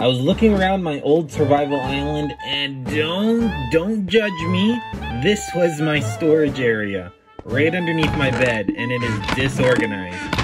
I was looking around my old survival island, and don't judge me, this was my storage area, right underneath my bed, and it is disorganized.